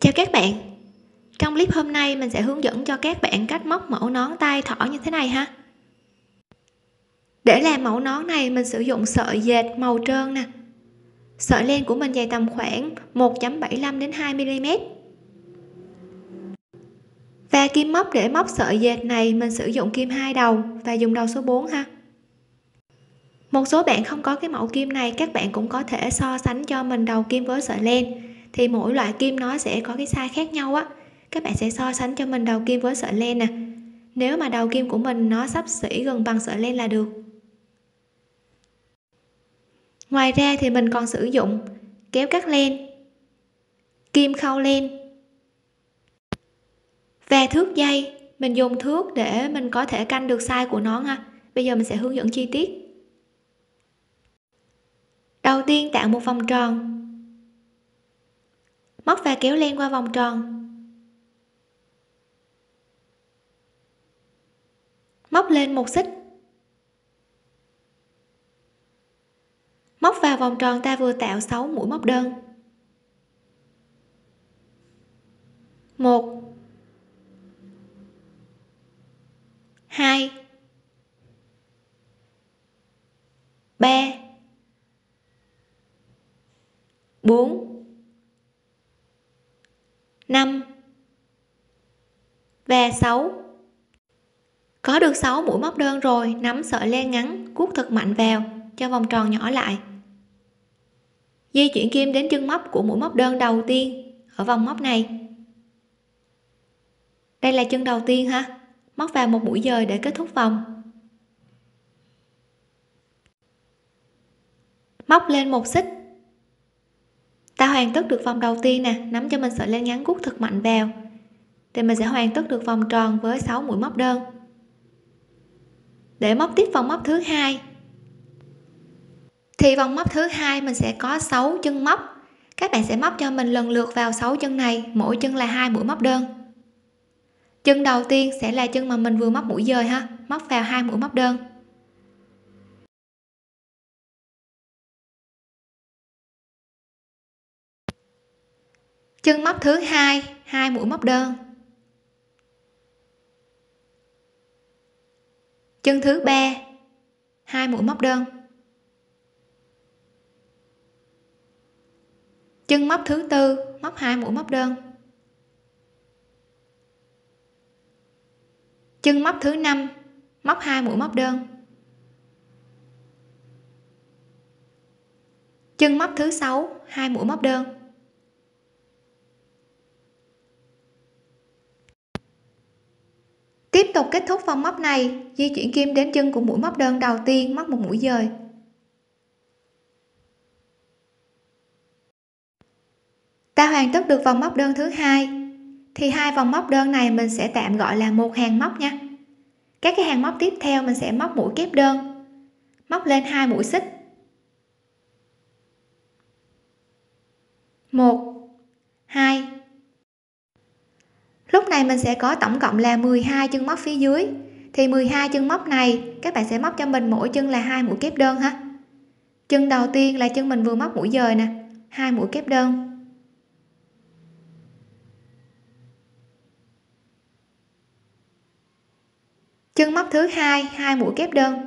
Chào các bạn. Trong clip hôm nay mình sẽ hướng dẫn cho các bạn cách móc mẫu nón tay thỏ như thế này ha. Để làm mẫu nón này mình sử dụng sợi dệt màu trơn nè. Sợi len của mình dày tầm khoảng 1.75 đến 2 mm. Và kim móc để móc sợi dệt này mình sử dụng kim 2 đầu và dùng đầu số 4 ha. Một số bạn không có cái mẫu kim này, các bạn cũng có thể so sánh cho mình đầu kim với sợi len, thì mỗi loại kim nó sẽ có cái size khác nhau á. Các bạn sẽ so sánh cho mình đầu kim với sợi len nè. Nếu mà đầu kim của mình nó xấp xỉ gần bằng sợi len là được. Ngoài ra thì mình còn sử dụng kéo cắt len, kim khâu len và thước dây. Mình dùng thước để mình có thể canh được size của nó ha. Bây giờ mình sẽ hướng dẫn chi tiết. Đầu tiên tạo một vòng tròn, móc và kéo len qua vòng tròn, móc lên một xích, móc vào vòng tròn ta vừa tạo 6 mũi móc đơn. 1 2 3 4 5 và 6. Có được 6 mũi móc đơn rồi, nắm sợi len ngắn cuốc thật mạnh vào cho vòng tròn nhỏ lại. Di chuyển kim đến chân móc của mũi móc đơn đầu tiên ở vòng móc này. Đây là chân đầu tiên ha. Móc vào một mũi dời để kết thúc vòng. Móc lên một xích. Ta hoàn tất được vòng đầu tiên nè, nắm cho mình sợi len ngắn cuốc thật mạnh vào. Thì mình sẽ hoàn tất được vòng tròn với 6 mũi móc đơn. Để móc tiếp vòng móc thứ hai. Thì vòng móc thứ hai mình sẽ có 6 chân móc. Các bạn sẽ móc cho mình lần lượt vào 6 chân này, mỗi chân là 2 mũi móc đơn. Chân đầu tiên sẽ là chân mà mình vừa móc mũi dời ha, móc vào 2 mũi móc đơn. Chân móc thứ hai, 2 mũi móc đơn. Chân thứ ba, 2 mũi móc đơn. Chân móc thứ tư, móc 2 mũi móc đơn. Chân móc thứ năm, móc 2 mũi móc đơn. Chân móc thứ sáu, 2 mũi móc đơn. Tiếp tục kết thúc vòng móc này, di chuyển kim đến chân của mũi móc đơn đầu tiên, móc một mũi dời. Ta hoàn tất được vòng móc đơn thứ hai, thì hai vòng móc đơn này mình sẽ tạm gọi là một hàng móc nha. Các cái hàng móc tiếp theo mình sẽ móc mũi kép đơn, móc lên 2 mũi xích. 1 2. Lúc này mình sẽ có tổng cộng là 12 chân móc phía dưới, thì 12 chân móc này các bạn sẽ móc cho mình mỗi chân là 2 mũi kép đơn ha. Chân đầu tiên là chân mình vừa móc mũi dời nè, 2 mũi kép đơn. Chân móc thứ hai, 2 mũi kép đơn.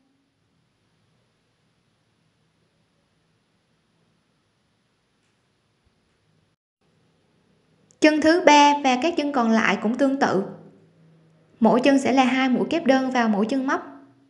Chân thứ ba và các chân còn lại cũng tương tự, mỗi chân sẽ là 2 mũi kép đơn vào mỗi chân móc.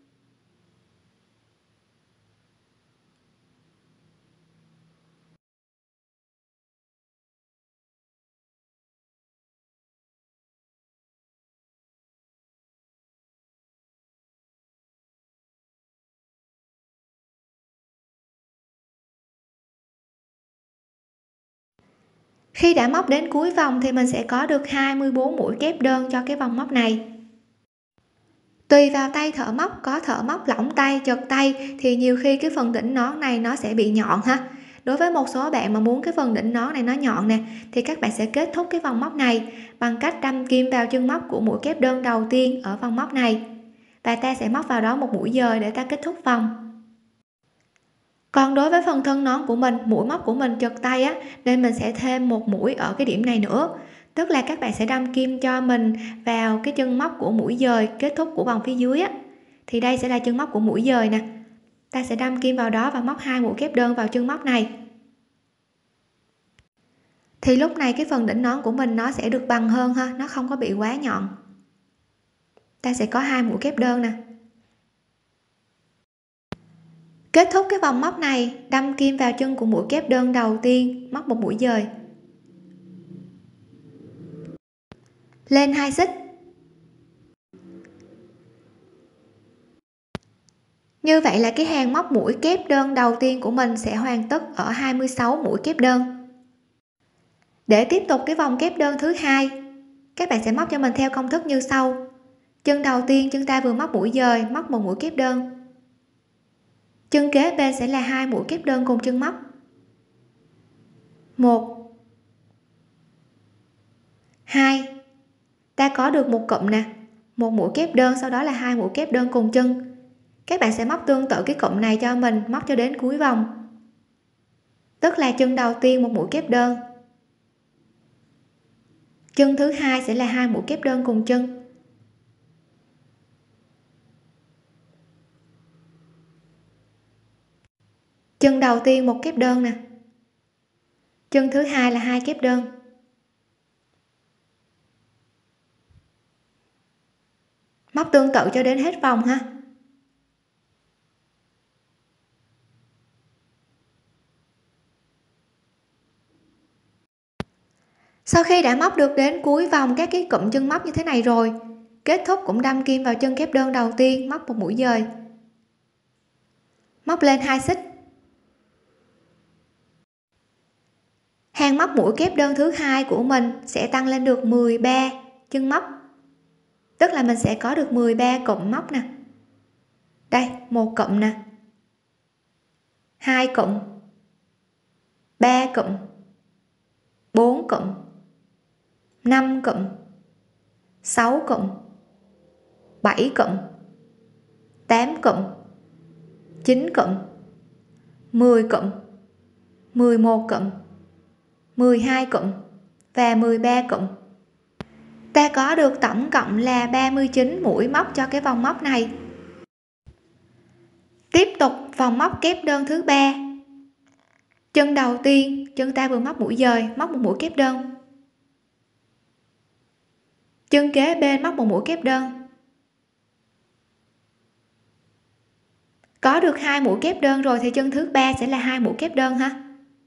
Khi đã móc đến cuối vòng thì mình sẽ có được 24 mũi kép đơn cho cái vòng móc này. Tùy vào tay thợ móc, có thợ móc lỏng tay, chật tay thì nhiều khi cái phần đỉnh nón này nó sẽ bị nhọn ha. Đối với một số bạn mà muốn cái phần đỉnh nón này nó nhọn nè, thì các bạn sẽ kết thúc cái vòng móc này bằng cách đâm kim vào chân móc của mũi kép đơn đầu tiên ở vòng móc này, và ta sẽ móc vào đó một mũi dời để ta kết thúc vòng. Còn đối với phần thân nón của mình, mũi móc của mình chật tay á, nên mình sẽ thêm một mũi ở cái điểm này nữa, tức là các bạn sẽ đâm kim cho mình vào cái chân móc của mũi dời kết thúc của vòng phía dưới á. Thì đây sẽ là chân móc của mũi dời nè, ta sẽ đâm kim vào đó và móc 2 mũi kép đơn vào chân móc này. Thì lúc này cái phần đỉnh nón của mình nó sẽ được bằng hơn ha, nó không có bị quá nhọn. Ta sẽ có 2 mũi kép đơn nè. Kết thúc cái vòng móc này, đâm kim vào chân của mũi kép đơn đầu tiên, móc một mũi dời, lên 2 xích. Như vậy là cái hàng móc mũi kép đơn đầu tiên của mình sẽ hoàn tất ở 26 mũi kép đơn. Để tiếp tục cái vòng kép đơn thứ hai, các bạn sẽ móc cho mình theo công thức như sau. Chân đầu tiên chúng ta vừa móc mũi dời, móc một mũi kép đơn. Chân kế bên sẽ là 2 mũi kép đơn cùng chân móc. 1 2. Ta có được một cụm nè, một mũi kép đơn, sau đó là 2 mũi kép đơn cùng chân. Các bạn sẽ móc tương tự cái cụm này cho mình, móc cho đến cuối vòng. Tức là chân đầu tiên một mũi kép đơn. Chân thứ hai sẽ là 2 mũi kép đơn cùng chân. Chân đầu tiên một kép đơn nè. Chân thứ hai là 2 kép đơn. Móc tương tự cho đến hết vòng ha. Sau khi đã móc được đến cuối vòng các cái cụm chân móc như thế này rồi, kết thúc cũng đâm kim vào chân kép đơn đầu tiên, móc một mũi dời, móc lên 2 xích. Hàng móc mũi kép đơn thứ hai của mình sẽ tăng lên được 13 chân móc, tức là mình sẽ có được 13 cụm móc nè. Đây, một cụm nè, 2 cụm, 3 cụm, 4 cụm, 5 cụm, 6 cụm, 7 cụm, 8 cụm, 9 cụm, 10 cụm, 11 cụm, 12 cụm và 13 cụm. Ta có được tổng cộng là 39 mũi móc cho cái vòng móc này. Tiếp tục vòng móc kép đơn thứ ba. Chân đầu tiên chân ta vừa móc mũi dời, móc một mũi kép đơn. Chân kế bên móc một mũi kép đơn. Có được 2 mũi kép đơn rồi thì chân thứ ba sẽ là 2 mũi kép đơn ha.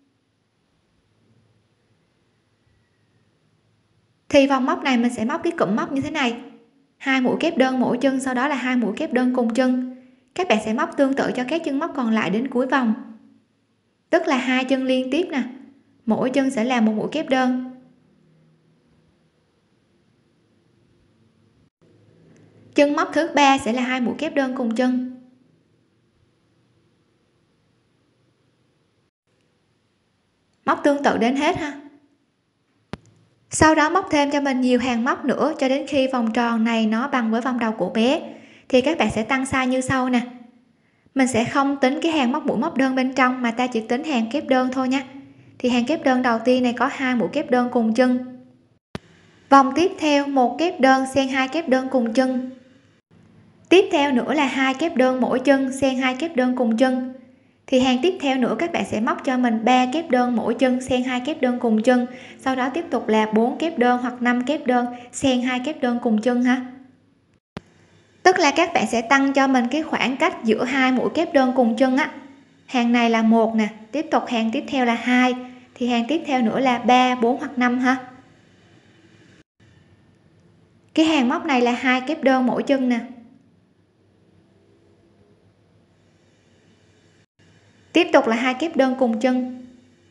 Thì vòng móc này mình sẽ móc cái cụm móc như thế này, 2 mũi kép đơn mỗi chân, sau đó là 2 mũi kép đơn cùng chân. Các bạn sẽ móc tương tự cho các chân móc còn lại đến cuối vòng, tức là 2 chân liên tiếp nè, mỗi chân sẽ là một mũi kép đơn. Chân móc thứ ba sẽ là 2 mũi kép đơn cùng chân. Móc tương tự đến hết ha. Sau đó móc thêm cho mình nhiều hàng móc nữa cho đến khi vòng tròn này nó bằng với vòng đầu của bé. Thì các bạn sẽ tăng size như sau nè. Mình sẽ không tính cái hàng móc mũi móc đơn bên trong mà ta chỉ tính hàng kép đơn thôi nha. Thì hàng kép đơn đầu tiên này có 2 mũi kép đơn cùng chân. Vòng tiếp theo một kép đơn xen 2 kép đơn cùng chân. Tiếp theo nữa là 2 kép đơn mỗi chân xen 2 kép đơn cùng chân. Thì hàng tiếp theo nữa các bạn sẽ móc cho mình 3 kép đơn mỗi chân xen 2 kép đơn cùng chân, sau đó tiếp tục là 4 kép đơn hoặc 5 kép đơn xen 2 kép đơn cùng chân ha. Tức là các bạn sẽ tăng cho mình cái khoảng cách giữa hai mũi kép đơn cùng chân á. Hàng này là 1 nè, tiếp tục hàng tiếp theo là 2, thì hàng tiếp theo nữa là 3, 4 hoặc 5 ha. Cái hàng móc này là 2 kép đơn mỗi chân nè. Tiếp tục là 2 kép đơn cùng chân.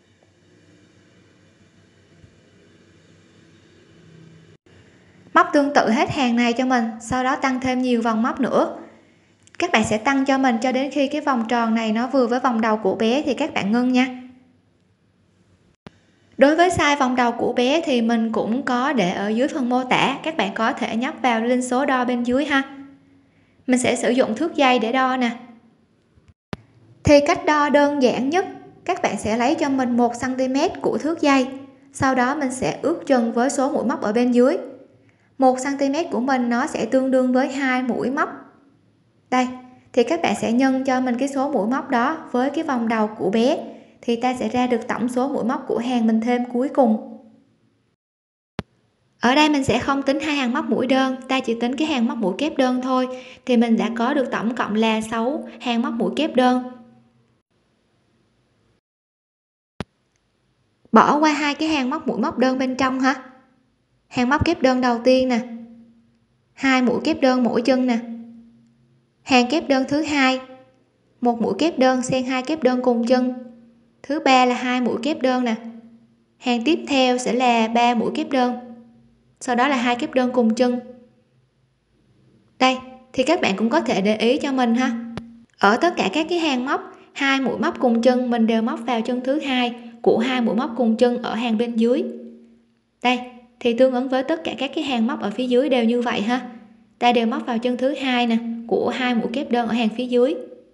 Móc tương tự hết hàng này cho mình, sau đó tăng thêm nhiều vòng móc nữa. Các bạn sẽ tăng cho mình cho đến khi cái vòng tròn này nó vừa với vòng đầu của bé thì các bạn ngưng nha. Đối với size vòng đầu của bé thì mình cũng có để ở dưới phần mô tả, các bạn có thể nhấp vào link số đo bên dưới ha. Mình sẽ sử dụng thước dây để đo nè. Thì cách đo đơn giản nhất, các bạn sẽ lấy cho mình 1 cm của thước dây, sau đó mình sẽ ước chừng với số mũi móc ở bên dưới. 1 cm của mình nó sẽ tương đương với 2 mũi móc. Đây, thì các bạn sẽ nhân cho mình cái số mũi móc đó với cái vòng đầu của bé, thì ta sẽ ra được tổng số mũi móc của hàng mình thêm cuối cùng. Ở đây mình sẽ không tính hai hàng móc mũi đơn, ta chỉ tính cái hàng móc mũi kép đơn thôi, thì mình đã có được tổng cộng là 6 hàng móc mũi kép đơn. Bỏ qua hai cái hàng móc mũi móc đơn bên trong ha. Hàng móc kép đơn đầu tiên nè, 2 mũi kép đơn mỗi chân nè, hàng kép đơn thứ hai, một mũi kép đơn xen 2 kép đơn cùng chân, thứ ba là 2 mũi kép đơn nè, hàng tiếp theo sẽ là 3 mũi kép đơn, sau đó là 2 kép đơn cùng chân. Đây thì các bạn cũng có thể để ý cho mình ha, ở tất cả các cái hàng móc 2 mũi móc cùng chân mình đều móc vào chân thứ hai của 2 mũi móc cùng chân ở hàng bên dưới. Đây thì tương ứng với tất cả các cái hàng móc ở phía dưới đều như vậy ha, ta đều móc vào chân thứ hai nè của 2 mũi kép đơn ở hàng phía dưới.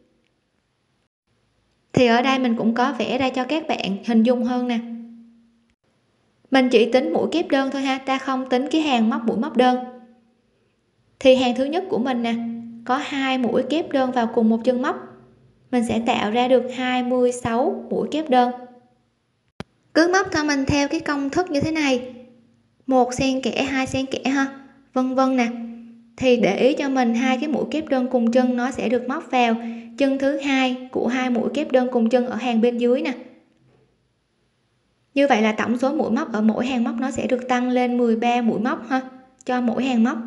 Thì ở đây mình cũng có vẽ ra cho các bạn hình dung hơn nè, mình chỉ tính mũi kép đơn thôi ha, ta không tính cái hàng móc mũi móc đơn. Thì hàng thứ nhất của mình nè có 2 mũi kép đơn vào cùng một chân móc, mình sẽ tạo ra được 26 mũi kép đơn. Cứ móc cho mình theo cái công thức như thế này, 1 xen kẽ, 2 xen kẽ ha, vân vân nè. Thì để ý cho mình hai cái mũi kép đơn cùng chân nó sẽ được móc vào chân thứ hai của 2 mũi kép đơn cùng chân ở hàng bên dưới nè. Như vậy là tổng số mũi móc ở mỗi hàng móc nó sẽ được tăng lên 13 mũi móc ha, cho mỗi hàng móc.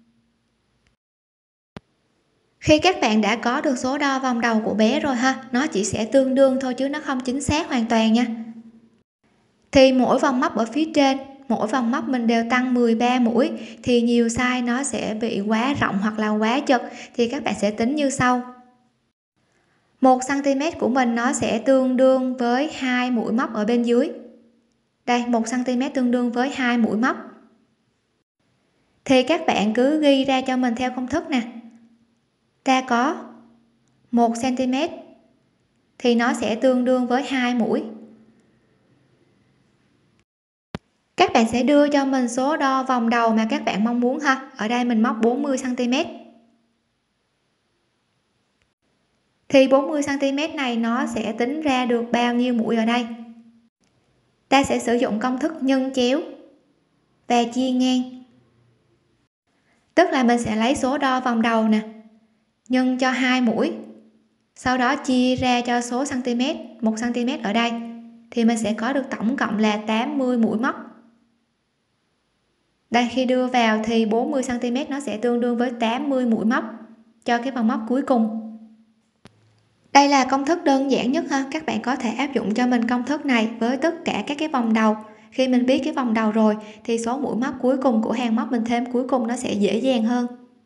Khi các bạn đã có được số đo vòng đầu của bé rồi ha, nó chỉ sẽ tương đương thôi chứ nó không chính xác hoàn toàn nha. Thì mỗi vòng móc ở phía trên, mỗi vòng móc mình đều tăng 13 mũi, thì nhiều size nó sẽ bị quá rộng hoặc là quá chật, thì các bạn sẽ tính như sau. 1 cm của mình nó sẽ tương đương với 2 mũi móc ở bên dưới. Đây, 1 cm tương đương với 2 mũi móc. Thì các bạn cứ ghi ra cho mình theo công thức nè. Ta có 1 cm thì nó sẽ tương đương với 2 mũi. Các bạn sẽ đưa cho mình số đo vòng đầu mà các bạn mong muốn ha. Ở đây mình móc 40 cm. Thì 40 cm này nó sẽ tính ra được bao nhiêu mũi ở đây. Ta sẽ sử dụng công thức nhân chéo và chia ngang. Tức là mình sẽ lấy số đo vòng đầu nè, nhân cho 2 mũi, sau đó chia ra cho số cm, 1 cm ở đây, thì mình sẽ có được tổng cộng là 80 mũi móc. Đây, khi đưa vào thì 40 cm nó sẽ tương đương với 80 mũi móc cho cái vòng móc cuối cùng. Đây là công thức đơn giản nhất ha, các bạn có thể áp dụng cho mình công thức này với tất cả các cái vòng đầu. Khi mình biết cái vòng đầu rồi thì số mũi móc cuối cùng của hàng móc mình thêm cuối cùng nó sẽ dễ dàng hơn.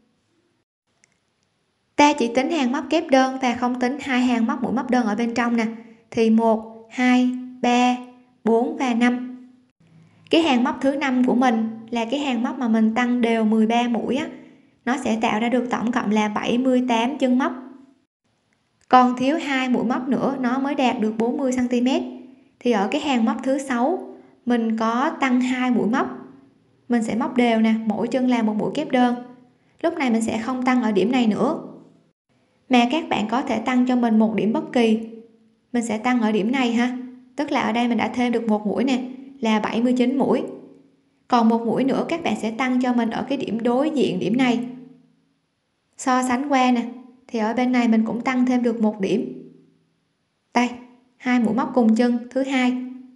Ta chỉ tính hàng móc kép đơn và không tính hai hàng móc mũi móc đơn ở bên trong nè, thì 1 2 3 4 và 5. Cái hàng móc thứ 5 của mình là cái hàng móc mà mình tăng đều 13 mũi á, nó sẽ tạo ra được tổng cộng là 78 chân móc. Còn thiếu 2 mũi móc nữa nó mới đạt được 40 cm. Thì ở cái hàng móc thứ 6 mình có tăng 2 mũi móc, mình sẽ móc đều nè, mỗi chân là một mũi kép đơn. Lúc này mình sẽ không tăng ở điểm này nữa, mà các bạn có thể tăng cho mình một điểm bất kỳ. Mình sẽ tăng ở điểm này ha, tức là ở đây mình đã thêm được một mũi nè, là 79 mũi. Còn một mũi nữa các bạn sẽ tăng cho mình ở cái điểm đối diện điểm này. So sánh qua nè, thì ở bên này mình cũng tăng thêm được một điểm. Đây, 2 mũi móc cùng chân thứ hai.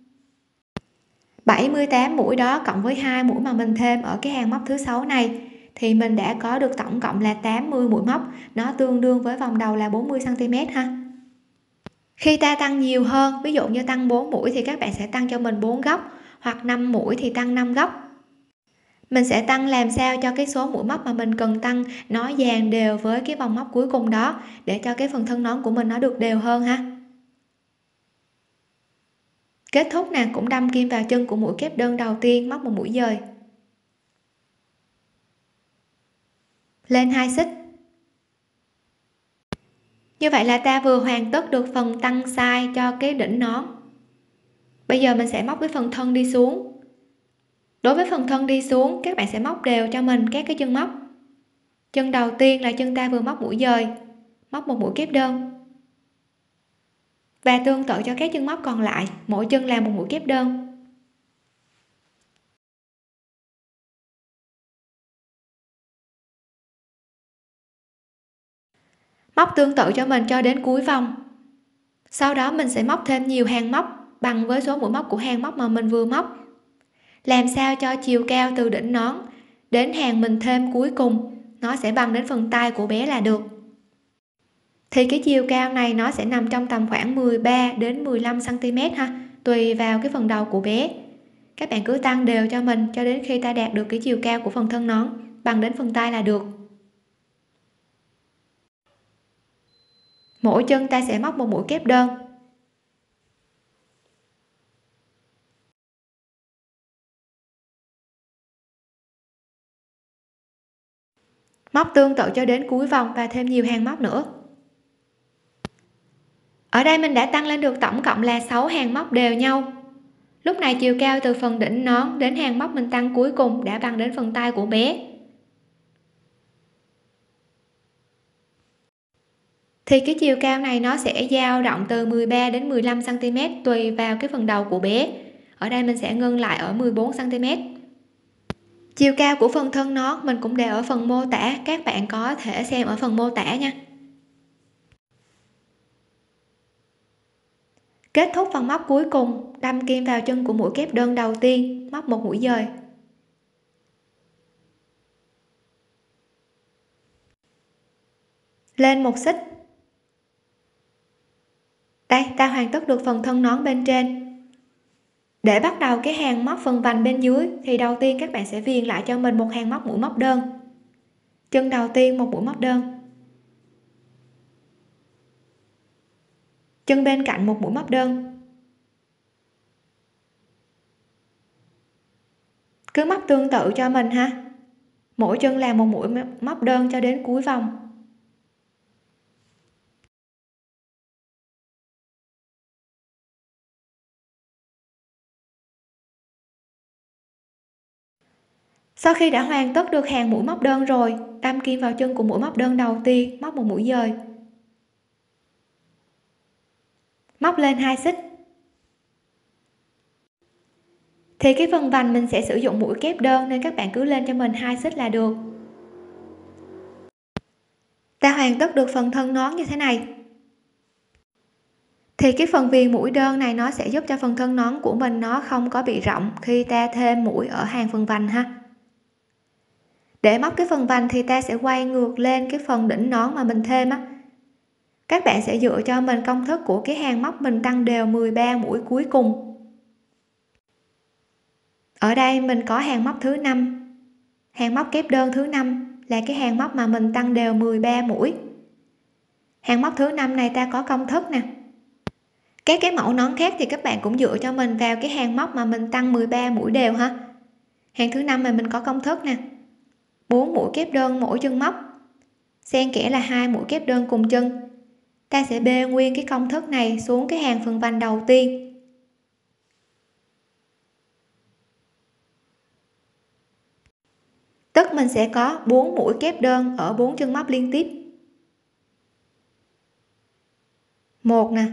78 mũi đó cộng với 2 mũi mà mình thêm ở cái hàng móc thứ 6 này thì mình đã có được tổng cộng là 80 mũi móc, nó tương đương với vòng đầu là 40 cm ha. Khi ta tăng nhiều hơn, ví dụ như tăng 4 mũi thì các bạn sẽ tăng cho mình 4 góc, hoặc 5 mũi thì tăng 5 góc. Mình sẽ tăng làm sao cho cái số mũi móc mà mình cần tăng nó dàn đều với cái vòng móc cuối cùng đó, để cho cái phần thân nón của mình nó được đều hơn ha. Kết thúc nè, cũng đâm kim vào chân của mũi kép đơn đầu tiên, móc một mũi dời, lên 2 xích, Như vậy là ta vừa hoàn tất được phần tăng size cho cái đỉnh nón. Bây giờ mình sẽ móc cái phần thân đi xuống. Đối với phần thân đi xuống, các bạn sẽ móc đều cho mình các cái chân móc. Chân đầu tiên là chân ta vừa móc mũi dời, móc một mũi kép đơn. Và tương tự cho các chân móc còn lại, mỗi chân làm một mũi kép đơn. Móc tương tự cho mình cho đến cuối vòng. Sau đó mình sẽ móc thêm nhiều hàng móc bằng với số mũi móc của hàng móc mà mình vừa móc. Làm sao cho chiều cao từ đỉnh nón đến hàng mình thêm cuối cùng nó sẽ bằng đến phần tay của bé là được. Thì cái chiều cao này nó sẽ nằm trong tầm khoảng 13 đến 15 cm ha, tùy vào cái phần đầu của bé. Các bạn cứ tăng đều cho mình cho đến khi ta đạt được cái chiều cao của phần thân nón bằng đến phần tay là được. Mỗi chân ta sẽ móc một mũi kép đơn. Móc tương tự cho đến cuối vòng và thêm nhiều hàng móc nữa. Ở đây mình đã tăng lên được tổng cộng là 6 hàng móc đều nhau. Lúc này chiều cao từ phần đỉnh nón đến hàng móc mình tăng cuối cùng đã bằng đến phần tay của bé. Thì cái chiều cao này nó sẽ dao động từ 13 đến 15 cm tùy vào cái phần đầu của bé. Ở đây mình sẽ ngưng lại ở 14 cm. Chiều cao của phần thân nón mình cũng để ở phần mô tả, các bạn có thể xem ở phần mô tả nha. Kết thúc phần móc cuối cùng, đâm kim vào chân của mũi kép đơn đầu tiên, móc một mũi dời. Lên một xích. Đây, ta hoàn tất được phần thân nón bên trên. Để bắt đầu cái hàng móc phần vành bên dưới thì đầu tiên các bạn sẽ viền lại cho mình một hàng móc mũi móc đơn. Chân đầu tiên một mũi móc đơn. Chân bên cạnh một mũi móc đơn. Cứ móc tương tự cho mình ha. Mỗi chân làm một mũi móc đơn cho đến cuối vòng. Sau khi đã hoàn tất được hàng mũi móc đơn rồi, đâm kim vào chân của mũi móc đơn đầu tiên, móc một mũi dời. Móc lên 2 xích. Thì cái phần vành mình sẽ sử dụng mũi kép đơn nên các bạn cứ lên cho mình 2 xích là được. Ta hoàn tất được phần thân nón như thế này. Thì cái phần viền mũi đơn này nó sẽ giúp cho phần thân nón của mình nó không có bị rộng khi ta thêm mũi ở hàng phần vành ha. Để móc cái phần vành thì ta sẽ quay ngược lên cái phần đỉnh nón mà mình thêm á. Các bạn sẽ dựa cho mình công thức của cái hàng móc mình tăng đều 13 mũi cuối cùng. Ở đây mình có hàng móc thứ 5. Hàng móc kép đơn thứ 5 là cái hàng móc mà mình tăng đều 13 mũi. Hàng móc thứ 5 này ta có công thức nè. Các cái mẫu nón khác thì các bạn cũng dựa cho mình vào cái hàng móc mà mình tăng 13 mũi đều ha. Hàng thứ 5 mà mình có công thức nè. 4 mũi kép đơn mỗi chân móc. Xen kẽ là 2 mũi kép đơn cùng chân. Ta sẽ bê nguyên cái công thức này xuống cái hàng phần vành đầu tiên. Tức mình sẽ có 4 mũi kép đơn ở 4 chân móc liên tiếp. 1 nè.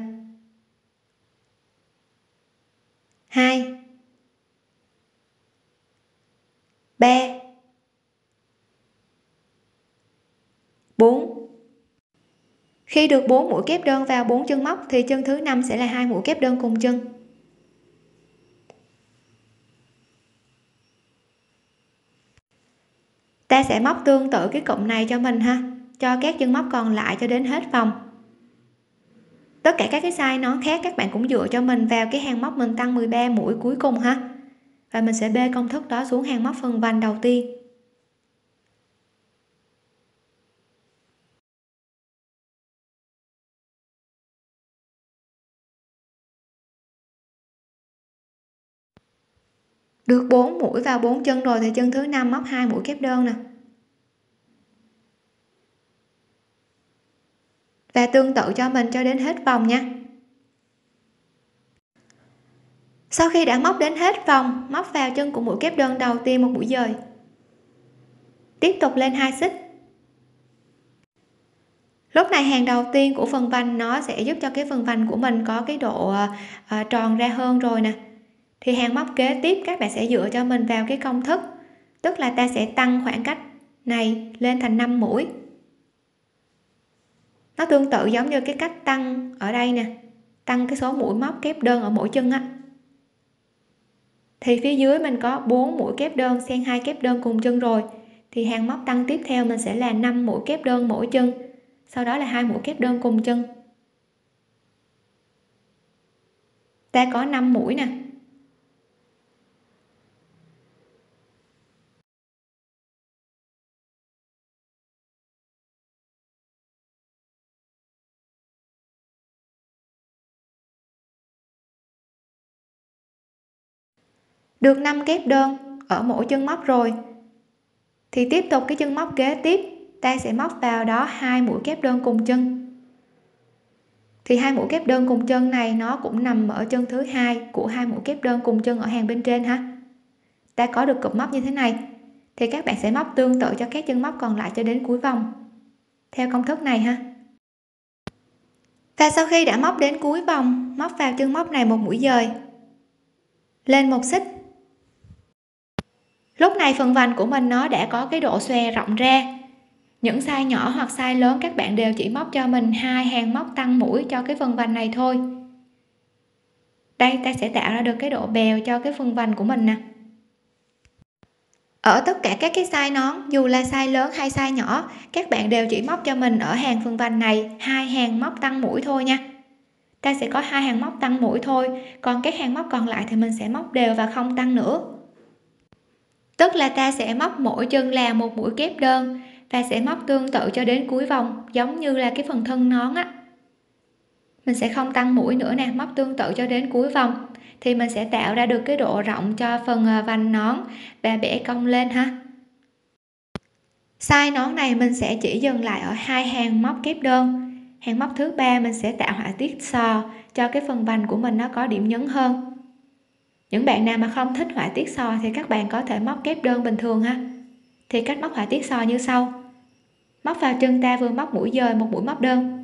2. 3. 4. Khi được 4 mũi kép đơn vào 4 chân móc thì chân thứ 5 sẽ là 2 mũi kép đơn cùng chân. Ta sẽ móc tương tự cái cụm này cho mình ha, cho các chân móc còn lại cho đến hết vòng. Tất cả các cái size nón khác các bạn cũng dựa cho mình vào cái hàng móc mình tăng 13 mũi cuối cùng ha. Và mình sẽ bê công thức đó xuống hàng móc phần vành đầu tiên. Được 4 mũi vào 4 chân rồi thì chân thứ 5 móc 2 mũi kép đơn nè. và tương tự cho mình cho đến hết vòng nha. Sau khi đã móc đến hết vòng, móc vào chân của mũi kép đơn đầu tiên một mũi dời, tiếp tục lên 2 xích. Lúc này hàng đầu tiên của phần vành nó sẽ giúp cho cái phần vành của mình có cái độ tròn ra hơn rồi nè, thì hàng móc kế tiếp các bạn sẽ dựa cho mình vào cái công thức, tức là ta sẽ tăng khoảng cách này lên thành 5 mũi. Nó tương tự giống như cái cách tăng ở đây nè, tăng cái số mũi móc kép đơn ở mỗi chân á, thì phía dưới mình có 4 mũi kép đơn xen 2 kép đơn cùng chân rồi, thì hàng móc tăng tiếp theo mình sẽ là 5 mũi kép đơn mỗi chân, sau đó là 2 mũi kép đơn cùng chân. Ta có 5 mũi nè. Được 5 kép đơn ở mỗi chân móc rồi, thì tiếp tục cái chân móc kế tiếp ta sẽ móc vào đó 2 mũi kép đơn cùng chân. Thì 2 mũi kép đơn cùng chân này nó cũng nằm ở chân thứ hai của 2 mũi kép đơn cùng chân ở hàng bên trên ha. Ta có được cụm móc như thế này, thì các bạn sẽ móc tương tự cho các chân móc còn lại cho đến cuối vòng theo công thức này ha. Và sau khi đã móc đến cuối vòng, móc vào chân móc này một mũi dời, lên một xích. Lúc này phần vành của mình nó đã có cái độ xòe rộng ra. Những size nhỏ hoặc size lớn các bạn đều chỉ móc cho mình 2 hàng móc tăng mũi cho cái phần vành này thôi. Đây ta sẽ tạo ra được cái độ bèo cho cái phần vành của mình nè. Ở tất cả các cái size nón, dù là size lớn hay size nhỏ, các bạn đều chỉ móc cho mình ở hàng phần vành này 2 hàng móc tăng mũi thôi nha. Ta sẽ có 2 hàng móc tăng mũi thôi, còn các hàng móc còn lại thì mình sẽ móc đều và không tăng nữa. Tức là ta sẽ móc mỗi chân là một mũi kép đơn và sẽ móc tương tự cho đến cuối vòng, giống như là cái phần thân nón á. Mình sẽ không tăng mũi nữa nè, móc tương tự cho đến cuối vòng thì mình sẽ tạo ra được cái độ rộng cho phần vành nón và bẻ cong lên ha. Size nón này mình sẽ chỉ dừng lại ở 2 hàng móc kép đơn. Hàng móc thứ 3 mình sẽ tạo họa tiết sò cho cái phần vành của mình nó có điểm nhấn hơn. Những bạn nào mà không thích họa tiết sò thì các bạn có thể móc kép đơn bình thường ha. Thì cách móc họa tiết sò như sau: móc vào chân ta vừa móc mũi dời một mũi móc đơn,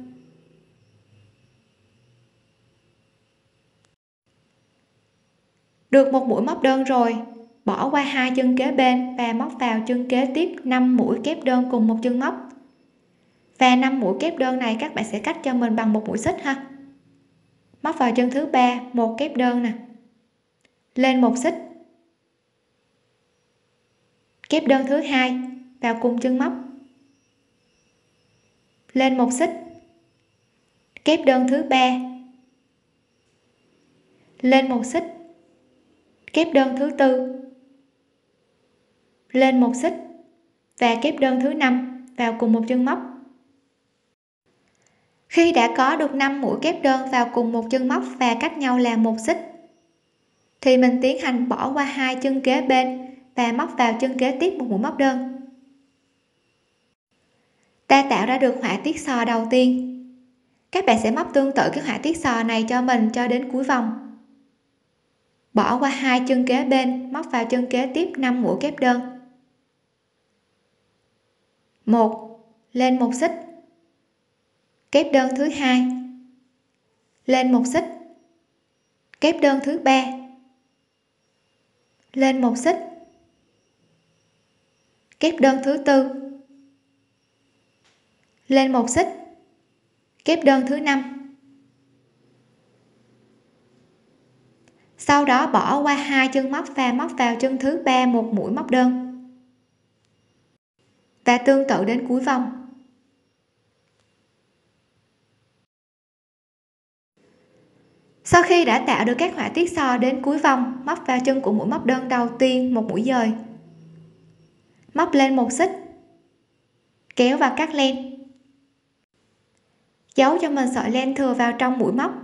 được một mũi móc đơn rồi, bỏ qua 2 chân kế bên và móc vào chân kế tiếp 5 mũi kép đơn cùng một chân móc. Và 5 mũi kép đơn này các bạn sẽ cách cho mình bằng một mũi xích ha. Móc vào chân thứ 3 một kép đơn nè, lên một xích, kép đơn thứ hai vào cùng chân móc, lên một xích, kép đơn thứ 3, lên một xích, kép đơn thứ tư, lên một xích và kép đơn thứ 5 vào cùng một chân móc. Khi đã có được 5 mũi kép đơn vào cùng một chân móc và cách nhau là một xích thì mình tiến hành bỏ qua 2 chân kế bên và móc vào chân kế tiếp một mũi móc đơn. Ta tạo ra được họa tiết sò đầu tiên. Các bạn sẽ móc tương tự cái họa tiết sò này cho mình cho đến cuối vòng. Bỏ qua 2 chân kế bên, móc vào chân kế tiếp 5 mũi kép đơn. 1, lên một xích, kép đơn thứ hai, lên một xích, kép đơn thứ 3, lên một xích, kép đơn thứ tư, lên một xích, kép đơn thứ 5. Sau đó bỏ qua 2 chân móc và móc vào chân thứ 3 một mũi móc đơn. Và tương tự đến cuối vòng. Sau khi đã tạo được các họa tiết sò đến cuối vòng, móc vào chân của mũi móc đơn đầu tiên một mũi dời, móc lên một xích, kéo và cắt len, giấu cho mình sợi len thừa vào trong mũi móc,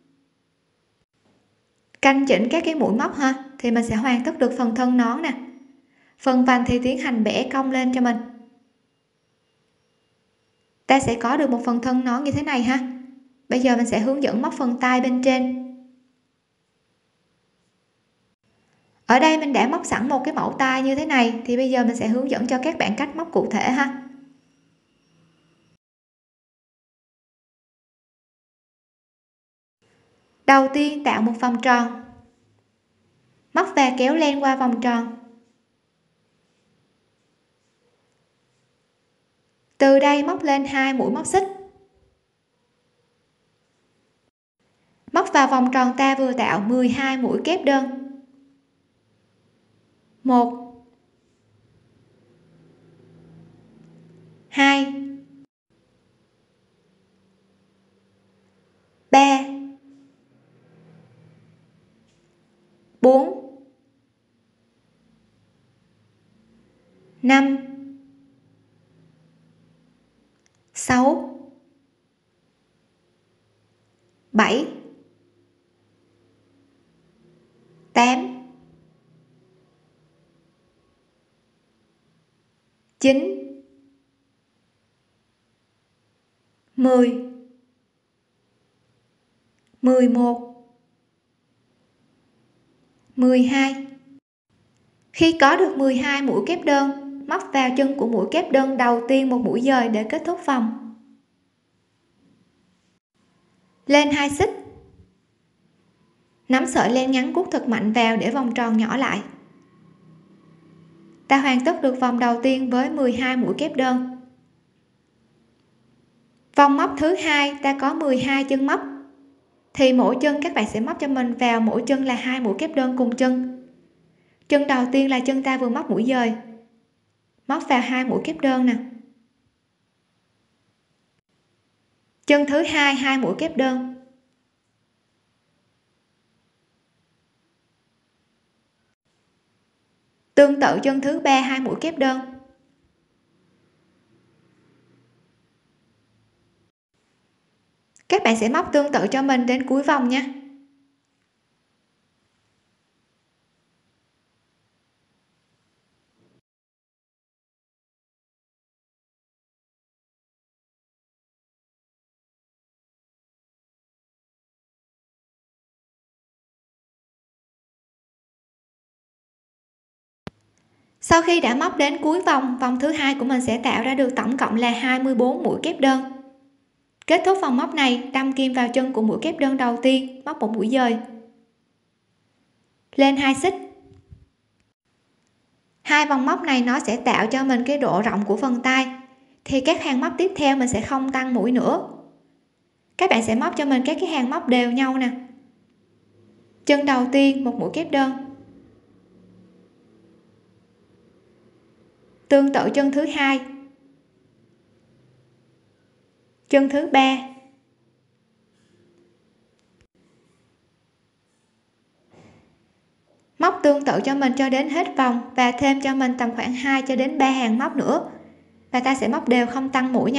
canh chỉnh các cái mũi móc ha, thì mình sẽ hoàn tất được phần thân nón nè. Phần vành thì tiến hành bẻ cong lên cho mình. Ta sẽ có được một phần thân nón như thế này ha. Bây giờ mình sẽ hướng dẫn móc phần tay bên trên. Ở đây mình đã móc sẵn một cái mẫu tay như thế này, thì bây giờ mình sẽ hướng dẫn cho các bạn cách móc cụ thể ha. Đầu tiên tạo một vòng tròn, móc và kéo len qua vòng tròn. Từ đây móc lên 2 mũi móc xích, móc vào vòng tròn ta vừa tạo 12 mũi kép đơn. 1 2 3 4 5 6 7 8 9 10 11 12. Khi có được 12 mũi kép đơn, móc vào chân của mũi kép đơn đầu tiên một mũi dời để kết thúc vòng. Lên 2 xích, nắm sợi len ngắn cuốc thật mạnh vào để vòng tròn nhỏ lại. Ta hoàn tất được vòng đầu tiên với 12 mũi kép đơn. Vòng móc thứ hai ta có 12 chân móc, thì mỗi chân các bạn sẽ móc cho mình vào mỗi chân là 2 mũi kép đơn cùng chân. Chân đầu tiên là chân ta vừa móc mũi dời, móc vào 2 mũi kép đơn nè. Chân thứ hai 2 mũi kép đơn. Tương tự chân thứ ba 2 mũi kép đơn. Các bạn sẽ móc tương tự cho mình đến cuối vòng nha. Sau khi đã móc đến cuối vòng, vòng thứ hai của mình sẽ tạo ra được tổng cộng là 24 mũi kép đơn. Kết thúc vòng móc này, đâm kim vào chân của mũi kép đơn đầu tiên, móc một mũi dời. Lên 2 xích. Hai vòng móc này nó sẽ tạo cho mình cái độ rộng của phần tay. Thì các hàng móc tiếp theo mình sẽ không tăng mũi nữa. Các bạn sẽ móc cho mình các cái hàng móc đều nhau nè. Chân đầu tiên một mũi kép đơn. Tương tự chân thứ hai. Chân thứ ba. Móc tương tự cho mình cho đến hết vòng và thêm cho mình tầm khoảng 2 cho đến 3 hàng móc nữa. Và ta sẽ móc đều không tăng mũi nha.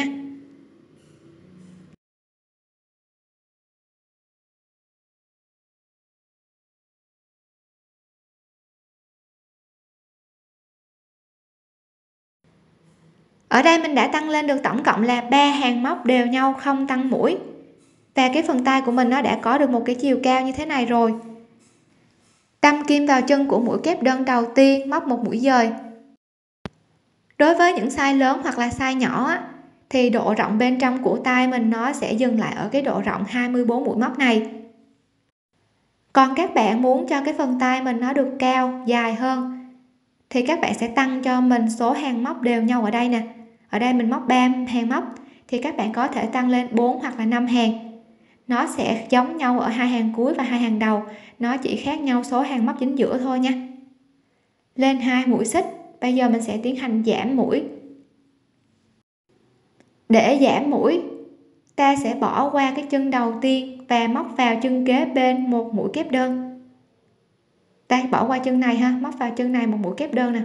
Ở đây mình đã tăng lên được tổng cộng là 3 hàng móc đều nhau không tăng mũi. Và cái phần tay của mình nó đã có được một cái chiều cao như thế này rồi. Đâm kim vào chân của mũi kép đơn đầu tiên, móc một mũi dời. Đối với những size lớn hoặc là size nhỏ á, thì độ rộng bên trong của tay mình nó sẽ dừng lại ở cái độ rộng 24 mũi móc này. Còn các bạn muốn cho cái phần tay mình nó được cao, dài hơn thì các bạn sẽ tăng cho mình số hàng móc đều nhau ở đây nè. Ở đây mình móc 3 hàng móc thì các bạn có thể tăng lên 4 hoặc là 5 hàng. Nó sẽ giống nhau ở hai hàng cuối và hai hàng đầu, nó chỉ khác nhau số hàng móc chính giữa thôi nha. Lên 2 mũi xích, bây giờ mình sẽ tiến hành giảm mũi. Để giảm mũi, ta sẽ bỏ qua cái chân đầu tiên và móc vào chân kế bên một mũi kép đơn. Ta bỏ qua chân này ha, móc vào chân này một mũi kép đơn nè.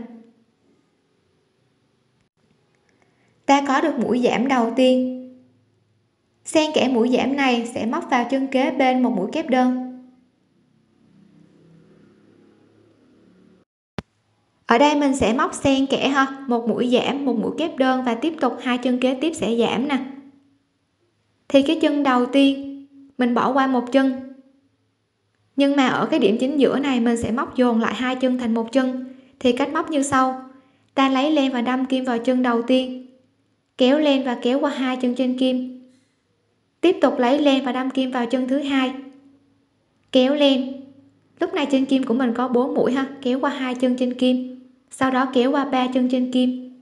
Ta có được mũi giảm đầu tiên. Xen kẽ mũi giảm này sẽ móc vào chân kế bên một mũi kép đơn. Ở đây mình sẽ móc xen kẽ ha, một mũi giảm, một mũi kép đơn và tiếp tục hai chân kế tiếp sẽ giảm nè. thì cái chân đầu tiên mình bỏ qua một chân, nhưng mà ở cái điểm chính giữa này mình sẽ móc dồn lại hai chân thành một chân. Thì cách móc như sau: ta lấy len và đâm kim vào chân đầu tiên, kéo len và kéo qua hai chân trên kim, tiếp tục lấy len và đâm kim vào chân thứ hai, kéo len, lúc này trên kim của mình có 4 mũi ha, kéo qua hai chân trên kim, sau đó kéo qua ba chân trên kim.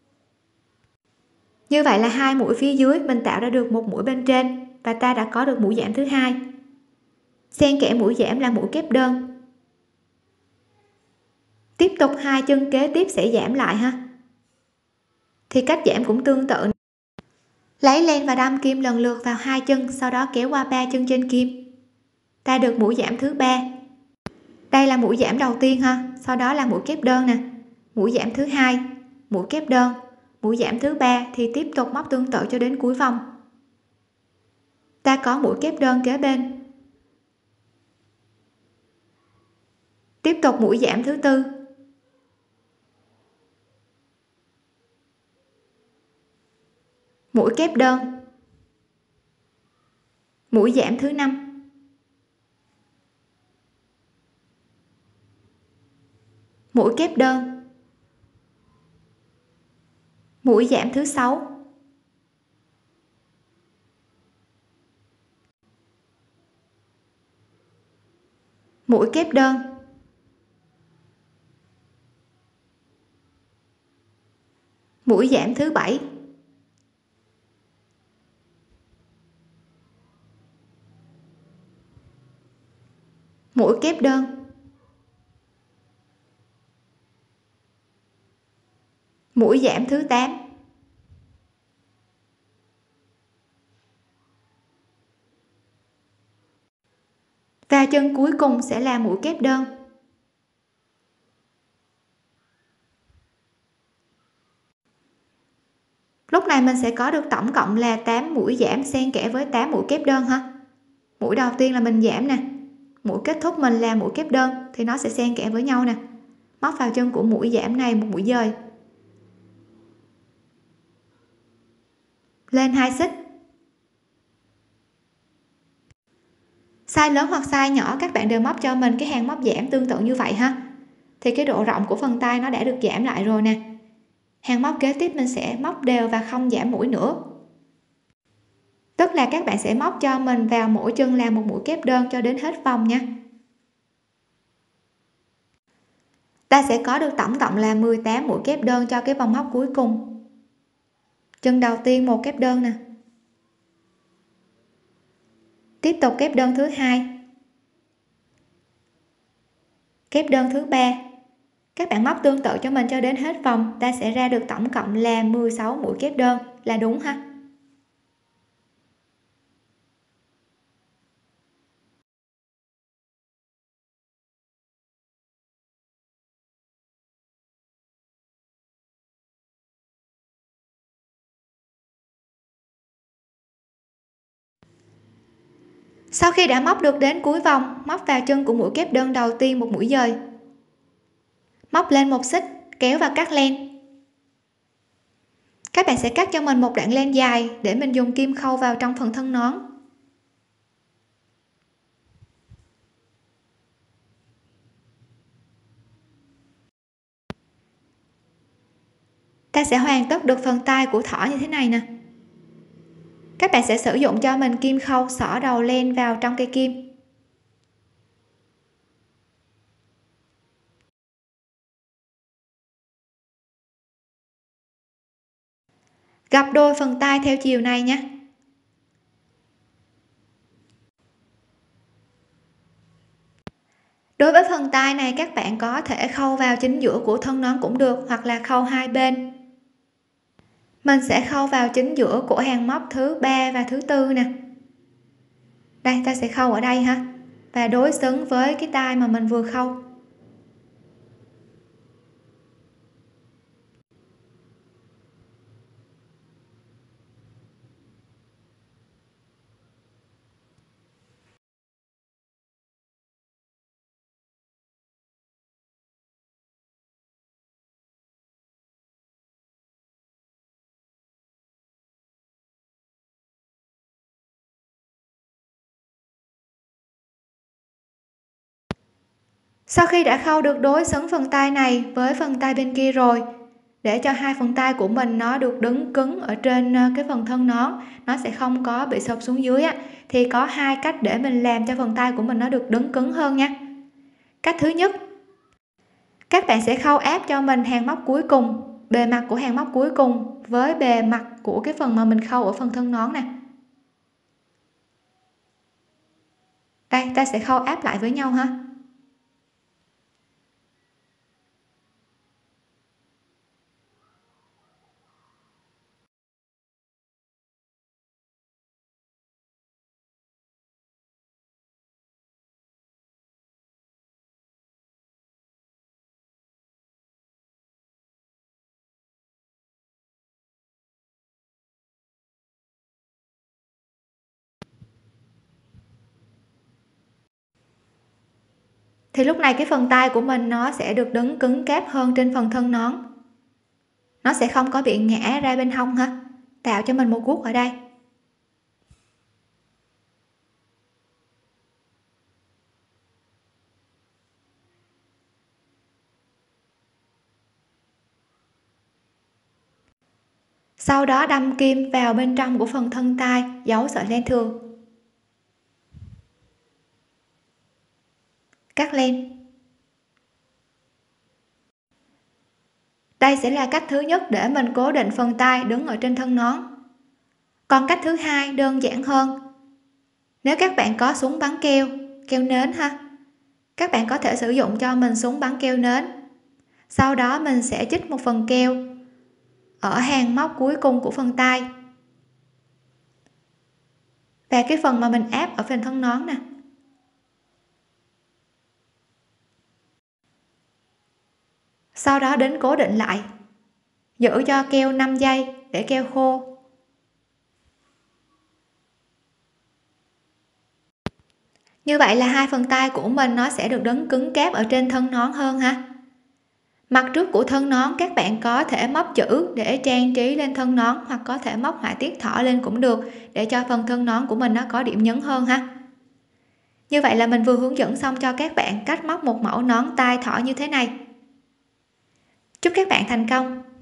Như vậy là hai mũi phía dưới mình tạo ra được một mũi bên trên và ta đã có được mũi giảm thứ hai. Xen kẽ mũi giảm là mũi kép đơn. Tiếp tục hai chân kế tiếp sẽ giảm lại ha, thì cách giảm cũng tương tự. Lấy len và đâm kim lần lượt vào hai chân, sau đó kéo qua ba chân trên kim, ta được mũi giảm thứ ba. Đây là mũi giảm đầu tiên ha, sau đó là mũi kép đơn nè, mũi giảm thứ hai, mũi kép đơn, mũi giảm thứ ba, thì tiếp tục móc tương tự cho đến cuối vòng. Ta có mũi kép đơn kế bên, tiếp tục mũi giảm thứ tư, mũi kép đơn, mũi giảm thứ năm, mũi kép đơn, mũi giảm thứ sáu, mũi kép đơn, mũi giảm thứ bảy, mũi kép đơn, mũi giảm thứ 8, và chân cuối cùng sẽ là mũi kép đơn. Lúc này mình sẽ có được tổng cộng là 8 mũi giảm xen kẽ với 8 mũi kép đơn ha. Mũi đầu tiên là mình giảm nè, mũi kết thúc mình là mũi kép đơn thì nó sẽ xen kẽ với nhau nè. Móc vào chân của mũi giảm này một mũi dời, lên 2 xích. Size lớn hoặc size nhỏ các bạn đều móc cho mình cái hàng móc giảm tương tự như vậy ha, thì cái độ rộng của phần tay nó đã được giảm lại rồi nè. Hàng móc kế tiếp mình sẽ móc đều và không giảm mũi nữa, tức là các bạn sẽ móc cho mình vào mỗi chân là một mũi kép đơn cho đến hết vòng nha. Ta sẽ có được tổng cộng là 18 mũi kép đơn cho cái vòng móc cuối cùng. Chân đầu tiên một kép đơn nè, tiếp tục kép đơn thứ hai, kép đơn thứ ba. Các bạn móc tương tự cho mình cho đến hết vòng, ta sẽ ra được tổng cộng là 16 mũi kép đơn là đúng ha. Sau khi đã móc được đến cuối vòng, móc vào chân của mũi kép đơn đầu tiên một mũi dời, móc lên một xích, kéo và cắt len. Các bạn sẽ cắt cho mình một đoạn len dài để mình dùng kim khâu vào trong phần thân nón. Ta sẽ hoàn tất được phần tay của thỏ như thế này nè. Các bạn sẽ sử dụng cho mình kim khâu xỏ đầu len vào trong cây kim. Gập đôi phần tay theo chiều này nhé. Đối với phần tay này các bạn có thể khâu vào chính giữa của thân nón cũng được, hoặc là khâu hai bên. Mình sẽ khâu vào chính giữa của hàng móc thứ 3 và thứ tư nè. Đây, ta sẽ khâu ở đây ha, và đối xứng với cái tay mà mình vừa khâu. Sau khi đã khâu được đối xứng phần tay này với phần tay bên kia rồi, để cho hai phần tay của mình nó được đứng cứng ở trên cái phần thân nón, nó sẽ không có bị sụp xuống dưới á, thì có hai cách để mình làm cho phần tay của mình nó được đứng cứng hơn nha. Cách thứ nhất, các bạn sẽ khâu áp cho mình hàng móc cuối cùng, bề mặt của hàng móc cuối cùng với bề mặt của cái phần mà mình khâu ở phần thân nón nè. Đây, ta sẽ khâu áp lại với nhau ha. Thì lúc này cái phần tay của mình nó sẽ được đứng cứng cáp hơn trên phần thân nón, nó sẽ không có bị ngã ra bên hông ha, tạo cho mình một guốc ở đây. Sau đó đâm kim vào bên trong của phần thân tay, giấu sợi len thừa, cắt len. Đây sẽ là cách thứ nhất để mình cố định phần tay đứng ở trên thân nón. Còn cách thứ hai đơn giản hơn. Nếu các bạn có súng bắn keo, keo nến ha, các bạn có thể sử dụng cho mình súng bắn keo nến. Sau đó mình sẽ chích một phần keo ở hàng móc cuối cùng của phần tay và cái phần mà mình áp ở phần thân nón nè. Sau đó đến cố định lại, giữ cho keo 5 giây để keo khô. Như vậy là hai phần tay của mình nó sẽ được đứng cứng cáp ở trên thân nón hơn ha. Mặt trước của thân nón các bạn có thể móc chữ để trang trí lên thân nón, hoặc có thể móc họa tiết thỏ lên cũng được, để cho phần thân nón của mình nó có điểm nhấn hơn ha. Như vậy là mình vừa hướng dẫn xong cho các bạn cách móc một mẫu nón tai thỏ như thế này. Chúc các bạn thành công.